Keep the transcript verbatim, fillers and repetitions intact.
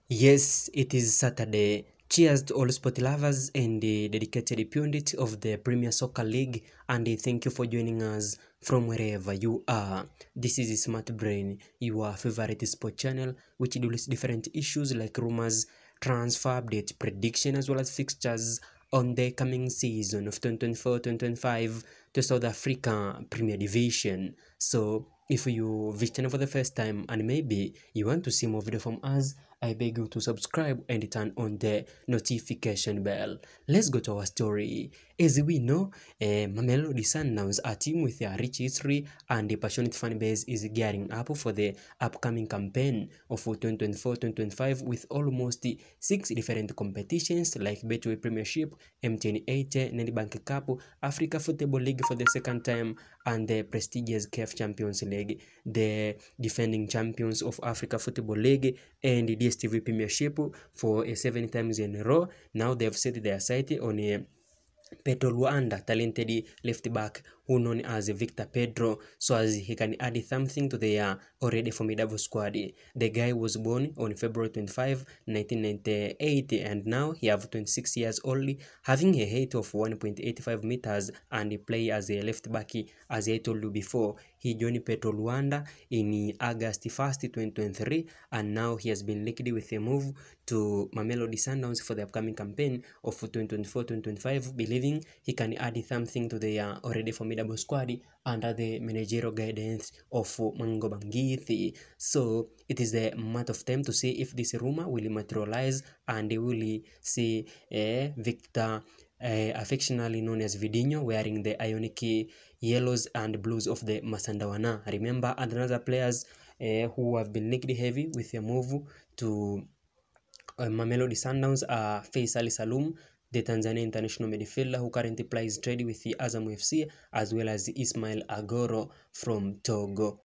Yes, it is Saturday. Cheers to all sport lovers and the dedicated pundit of the Premier Soccer League, and thank you for joining us from wherever you are. This is Smart Brain, your favorite sport channel, which deals different issues like rumors, transfer update, prediction, as well as fixtures on the coming season of twenty twenty-four twenty twenty-five to South Africa Premier Division. So, if you visit channel for the first time and maybe you want to see more video from us, I beg you to subscribe and turn on the notification bell. Let's go to our story. As we know, uh, Mamelodi Sundowns, a team with a rich history and a passionate fan base, is gearing up for the upcoming campaign of twenty twenty-four twenty twenty-five with almost six different competitions like Betway Premiership, M T N eighty, Nedbank Cup, Africa Football League for the second time, and the prestigious C A F Champions League, the defending champions of Africa Football League, and the D S T V Premiership for a seven times in a row. Now they have set their sight on a Pedro Luanda, talented left back who known as Victor Pedro, so as he can add something to their already formidable squad. The guy was born on February twenty-fifth, nineteen ninety-eight, and now he have twenty-six years old, having a height of one point eight five meters, and he play as a left back. As I told you before, he joined Pedro Luanda in August first, twenty twenty-three, and now he has been linked with a move to Mamelodi Sundowns for the upcoming campaign of twenty twenty-four twenty twenty-five, believing he can add something to the uh, already formidable squad under the managerial guidance of Mango Bangithi. So it is the matter of time to see if this rumor will materialize and we will see uh, Victor, uh, affectionately known as Vidinho, wearing the ionic yellows and blues of the Masandawana. Remember, and other players uh, who have been linked heavy with a move to uh, Mamelodi Sundowns are Faisal Salum, the Tanzania international midfielder who currently plays trade with the Azam F C, as well as Ismail Agoro from Togo.